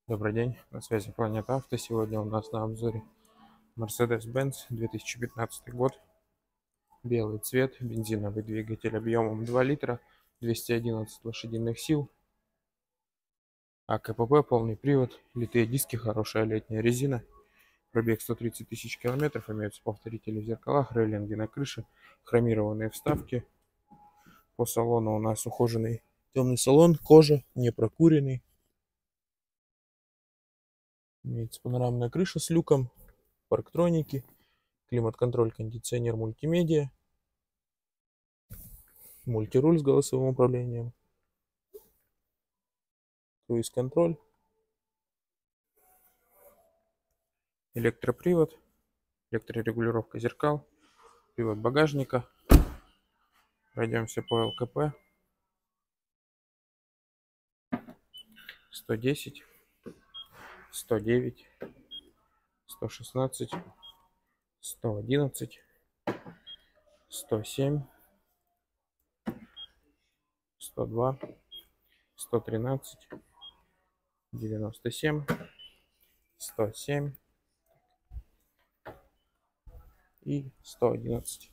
Добрый день, на связи Планета Авто. Сегодня у нас на обзоре Mercedes-Benz 2015 год, белый цвет, бензиновый двигатель объемом 2 литра, 211 лошадиных сил, АКПП, полный привод, литые диски, хорошая летняя резина, пробег 130 тысяч километров, имеются повторители в зеркалах, рейлинги на крыше, хромированные вставки. По салону у нас ухоженный темный салон, кожа, не прокуренный. Имеется панорамная крыша с люком, парктроники, климат-контроль, кондиционер, мультимедиа, мультируль с голосовым управлением, круиз-контроль, электропривод, электрорегулировка зеркал, привод багажника. Пройдемся по ЛКП. 110, 109, 116, 111, 107, 102, 113, 97, 107 и 111.